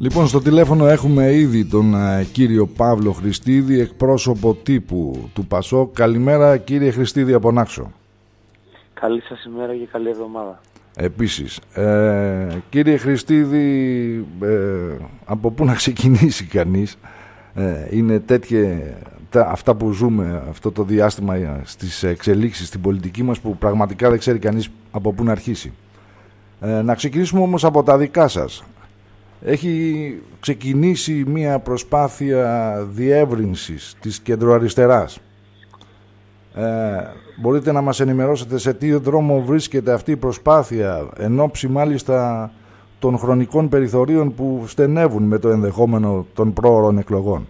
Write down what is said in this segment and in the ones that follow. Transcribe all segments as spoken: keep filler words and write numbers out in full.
Λοιπόν, στο τηλέφωνο έχουμε ήδη τον uh, κύριο Παύλο Χριστίδη, εκπρόσωπο τύπου του ΠΑΣΟΚ. Καλημέρα κύριε Χριστίδη από Νάξο. Καλή σας ημέρα και καλή εβδομάδα. Επίσης, ε, κύριε Χριστίδη, ε, από πού να ξεκινήσει κανείς? Ε, είναι τέτοια τα, αυτά που ζούμε αυτό το διάστημα στις εξελίξεις στην πολιτική μας, που πραγματικά δεν ξέρει κανείς από πού να αρχίσει. Ε, να ξεκινήσουμε όμως από τα δικά σας. Έχει ξεκινήσει μια προσπάθεια διεύρυνσης της κεντροαριστεράς. Ε, μπορείτε να μας ενημερώσετε σε τι δρόμο βρίσκεται αυτή η προσπάθεια, εν ώψη μάλιστα των χρονικών περιθωρίων που στενεύουν με το ενδεχόμενο των πρόωρων εκλογών?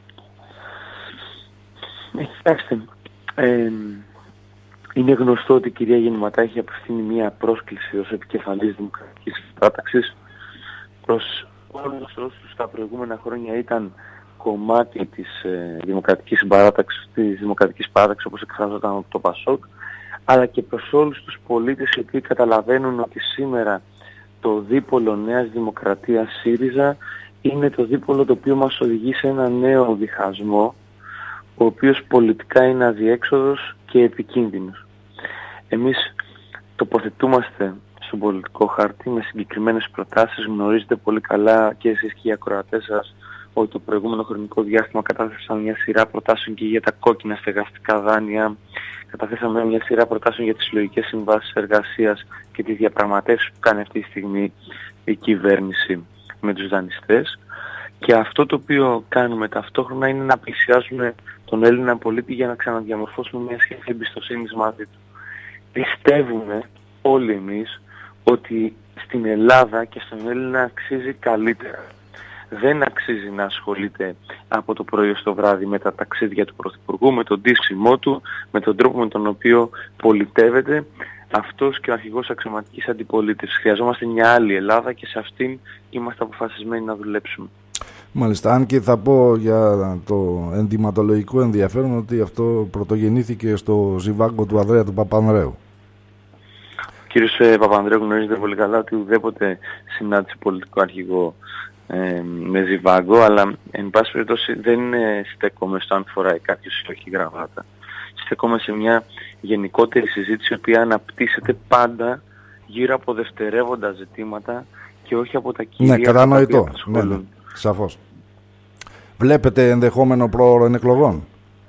Κοιτάξτε, ε, είναι γνωστό ότι η κυρία Γεννηματά έχει απευθύνει μια πρόσκληση ως επικεφαλής Δημοκρατικής Παράταξης προς όλους όσους τα προηγούμενα χρόνια ήταν κομμάτι της ε, Δημοκρατικής Παράταξης, της Δημοκρατικής Παράταξης όπως εκφράζονταν το ΠΑΣΟΚ, αλλά και προς όλους τους πολίτες οι οποίοι καταλαβαίνουν ότι σήμερα το δίπολο Νέας Δημοκρατίας ΣΥΡΙΖΑ είναι το δίπολο το οποίο μας οδηγεί σε ένα νέο διχασμό, ο οποίος πολιτικά είναι αδιέξοδος και επικίνδυνος. Εμείς τοποθετούμαστε στον πολιτικό χάρτη με συγκεκριμένες προτάσεις. Γνωρίζετε πολύ καλά και εσείς και οι ακροατές σας ότι το προηγούμενο χρονικό διάστημα κατάθεσαν μια σειρά προτάσεων και για τα κόκκινα στεγαστικά δάνεια. Καταθέσαμε μια σειρά προτάσεων για τις συλλογικές συμβάσεις εργασίας και τις διαπραγματεύσεις που κάνει αυτή τη στιγμή η κυβέρνηση με τους δανειστές. Και αυτό το οποίο κάνουμε ταυτόχρονα είναι να πλησιάζουμε τον Έλληνα πολίτη για να ξαναδιαμορφώσουμε μια σχέση εμπιστοσύνης μαζί του. Πιστεύουμε όλοι εμείς ότι στην Ελλάδα και στον Έλληνα αξίζει καλύτερα. Δεν αξίζει να ασχολείται από το πρωί στο βράδυ με τα ταξίδια του Πρωθυπουργού, με τον ντύσιμό του, με τον τρόπο με τον οποίο πολιτεύεται αυτός και ο αρχηγός αξιωματικής αντιπολίτευσης. Χρειαζόμαστε μια άλλη Ελλάδα και σε αυτήν είμαστε αποφασισμένοι να δουλέψουμε. Μάλιστα, αν και θα πω για το ενδυματολογικό ενδιαφέρον ότι αυτό πρωτογεννήθηκε στο ζιβάγκο του Ανδρέα του Παπανδρέου. Κύριος Παπανδρέου, γνωρίζετε πολύ καλά ότι ουδέποτε συνάντησε πολιτικό αρχηγό ε, με ζιβάγκο, αλλά εν πάση περιπτώσει δεν ε, στέκομαι στο αν φοράει κάποιος ή όχι γραβάτα. Στέκομαι σε μια γενικότερη συζήτηση η οποία αναπτύσσεται πάντα γύρω από δευτερεύοντα ζητήματα και όχι από τα κυρία ναι, κατανοητό. Ναι, ναι, σαφώς. Βλέπετε ενδεχόμενο πρόωρο εκλογών?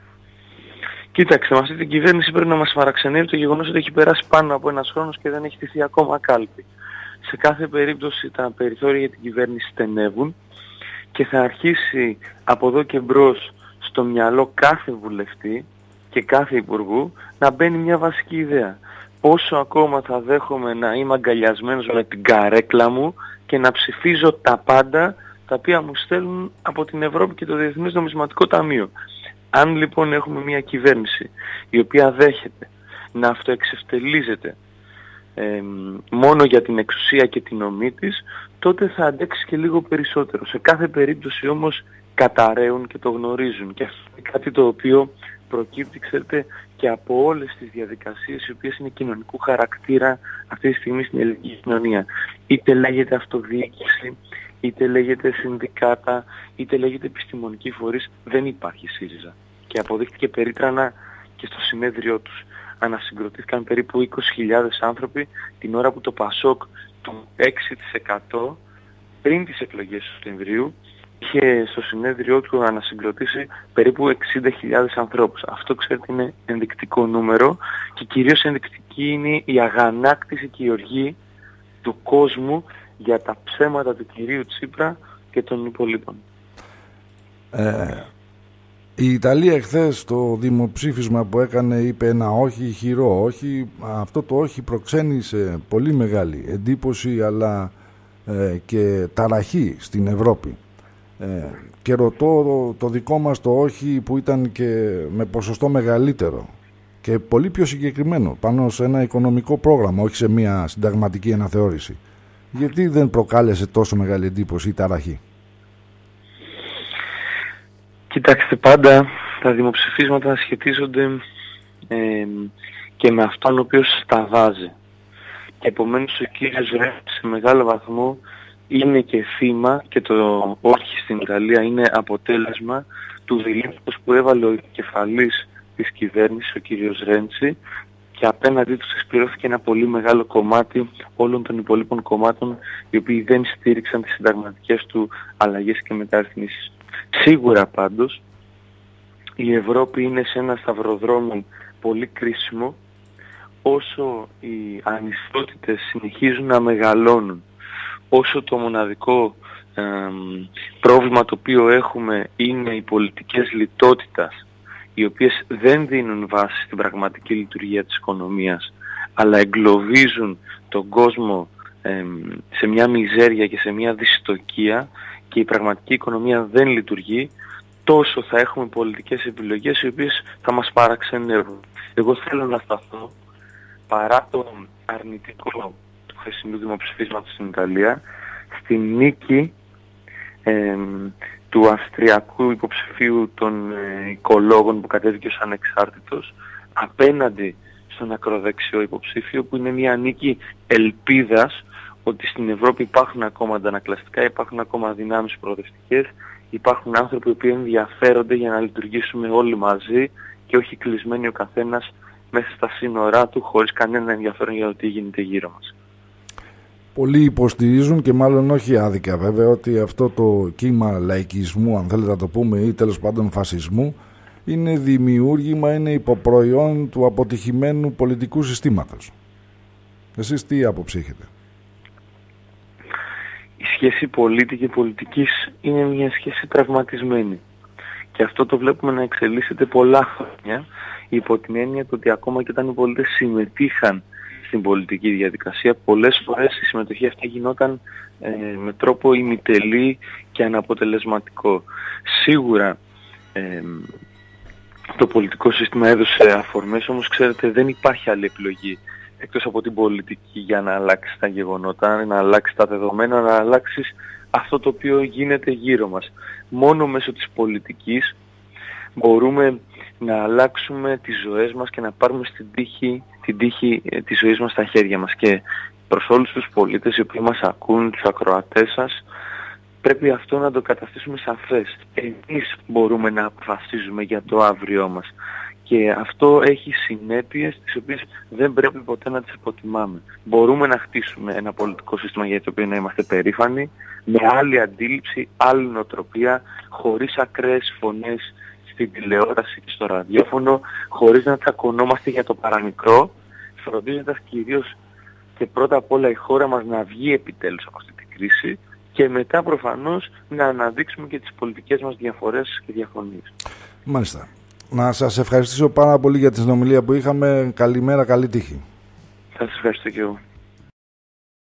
Κοίταξε, με αυτή την κυβέρνηση πρέπει να μας παραξενεύει το γεγονός ότι έχει περάσει πάνω από ένας χρόνος και δεν έχει στηθεί ακόμα κάλπη. Σε κάθε περίπτωση τα περιθώρια για την κυβέρνηση στενεύουν και θα αρχίσει από εδώ και μπρος στο μυαλό κάθε βουλευτή και κάθε υπουργού να μπαίνει μια βασική ιδέα. Πόσο ακόμα θα δέχομαι να είμαι αγκαλιασμένος με την καρέκλα μου και να ψηφίζω τα πάντα τα οποία μου στέλνουν από την Ευρώπη και το Διεθνές Νομισματικό Ταμείο. Αν λοιπόν έχουμε μια κυβέρνηση η οποία δέχεται να αυτοεξευτελίζεται ε, μόνο για την εξουσία και την ομή της, τότε θα αντέξει και λίγο περισσότερο. Σε κάθε περίπτωση όμως καταραίουν και το γνωρίζουν. Και αυτό είναι κάτι το οποίο προκύπτει, ξέρετε, και από όλες τις διαδικασίες οι οποίες είναι κοινωνικού χαρακτήρα αυτή τη στιγμή στην ελληνική κοινωνία. Είτε λέγεται αυτοδιοίκηση, είτε λέγεται συνδικάτα, είτε λέγεται επιστημονική φορείς, δεν υπάρχει ΣΥΡΙΖΑ. Και αποδείχτηκε περίτρανα και στο συνέδριό τους. Ανασυγκροτήθηκαν περίπου είκοσι χιλιάδες άνθρωποι την ώρα που το ΠΑΣΟΚ του έξι τοις εκατό πριν τις εκλογές του Σεπτεμβρίου είχε στο συνέδριό του ανασυγκροτήσει περίπου εξήντα χιλιάδες ανθρώπους. Αυτό, ξέρετε, είναι ενδεικτικό νούμερο και κυρίως ενδεικτική είναι η αγανάκτηση και η οργή του κόσμου για τα ψέματα του κυρίου Τσίπρα και των υπολείπων. Ε, η Ιταλία εχθές στο δημοψήφισμα που έκανε είπε ένα όχι, χειρό όχι. Αυτό το όχι προξένησε πολύ μεγάλη εντύπωση αλλά ε, και ταραχή στην Ευρώπη. Ε, και ρωτώ το, το δικό μας το όχι που ήταν και με ποσοστό μεγαλύτερο και πολύ πιο συγκεκριμένο πάνω σε ένα οικονομικό πρόγραμμα, όχι σε μια συνταγματική αναθεώρηση. Γιατί δεν προκάλεσε τόσο μεγάλη εντύπωση η ταραχή? Κοιτάξτε, πάντα τα δημοψηφίσματα σχετίζονται ε, και με αυτόν ο οποίος τα βάζει. Και επομένως ο κύριος Ρέπ σε μεγάλο βαθμό είναι και θύμα, και το όχι στην Ιταλία είναι αποτέλεσμα του διλήμματος που έβαλε ο κεφαλής της κυβέρνησης, ο κύριος Ρέντσι, και απέναντί του συσπηρώθηκε ένα πολύ μεγάλο κομμάτι όλων των υπολείπων κομμάτων, οι οποίοι δεν στήριξαν τις συνταγματικές του αλλαγές και μεταρρυθμίσεις. Σίγουρα πάντως η Ευρώπη είναι σε ένα σταυροδρόμι πολύ κρίσιμο. Όσο οι ανισότητες συνεχίζουν να μεγαλώνουν, όσο το μοναδικό ε, πρόβλημα το οποίο έχουμε είναι οι πολιτικές λιτότητας, οι οποίες δεν δίνουν βάση στην πραγματική λειτουργία της οικονομίας, αλλά εγκλωβίζουν τον κόσμο ε, σε μια μιζέρια και σε μια δυστοκία, και η πραγματική οικονομία δεν λειτουργεί, τόσο θα έχουμε πολιτικές επιλογές οι οποίες θα μας παραξενεύουν. Εγώ θέλω να σταθώ, παρά το αρνητικό του χθεσινού δημοψηφίσματος στην Ιταλία, στη νίκη ε, του αυστριακού υποψηφίου των ε, οικολόγων που κατέβηκε ως ανεξάρτητος απέναντι στον ακροδεξιό υποψήφιο, που είναι μια νίκη ελπίδας ότι στην Ευρώπη υπάρχουν ακόμα αντανακλαστικά, υπάρχουν ακόμα δυνάμεις προοδευτικές, υπάρχουν άνθρωποι οι οποίοι ενδιαφέρονται για να λειτουργήσουμε όλοι μαζί και όχι κλεισμένοι ο καθένας μέσα στα σύνορά του, χωρίς κανένα ενδιαφέρον για το τι γίνεται γύρω μας. Πολλοί υποστηρίζουν, και μάλλον όχι άδικα βέβαια, ότι αυτό το κύμα λαϊκισμού, αν θέλετε να το πούμε, ή τέλος πάντων φασισμού, είναι δημιούργημα, είναι υποπροϊόν του αποτυχημένου πολιτικού συστήματος. Εσείς τι άποψη έχετε? Η σχέση πολίτη και πολιτικής είναι μια σχέση τραυματισμένη. Και αυτό το βλέπουμε να εξελίσσεται πολλά χρόνια, υπό την έννοια ότι ακόμα και όταν οι πολίτες συμμετείχαν στην πολιτική διαδικασία, πολλές φορές η συμμετοχή αυτή γινόταν ε, με τρόπο ημιτελή και αναποτελεσματικό. Σίγουρα ε, το πολιτικό σύστημα έδωσε αφορμές, όμως ξέρετε δεν υπάρχει άλλη επιλογή εκτός από την πολιτική για να αλλάξει τα γεγονότα, να αλλάξει τα δεδομένα, να αλλάξει αυτό το οποίο γίνεται γύρω μας. Μόνο μέσω της πολιτικής μπορούμε να αλλάξουμε τις ζωές μας και να πάρουμε στην τύχη, την τύχη ε, της ζωής μας στα χέρια μας. Και προς όλους τους πολίτες οι οποίοι μας ακούν, τους ακροατές σας, πρέπει αυτό να το καταστήσουμε σαφές. Εμείς μπορούμε να αποφασίζουμε για το αύριό μας. Και αυτό έχει συνέπειες τις οποίες δεν πρέπει ποτέ να τις υποτιμάμε. Μπορούμε να χτίσουμε ένα πολιτικό σύστημα για το οποίο να είμαστε περήφανοι, με άλλη αντίληψη, άλλη νοοτροπία, χωρίς ακραίες φωνές στην τηλεόραση και στο ραδιόφωνο, χωρίς να τσακωνόμαστε για το παραμικρό, φροντίζοντας κυρίως και πρώτα απ' όλα η χώρα μας να βγει επιτέλους από αυτή την κρίση, και μετά προφανώς να αναδείξουμε και τις πολιτικές μας διαφορές και διαφωνίες. Μάλιστα. Να σας ευχαριστήσω πάρα πολύ για τη συνομιλία που είχαμε. Καλημέρα, καλή τύχη. Σας ευχαριστώ και εγώ.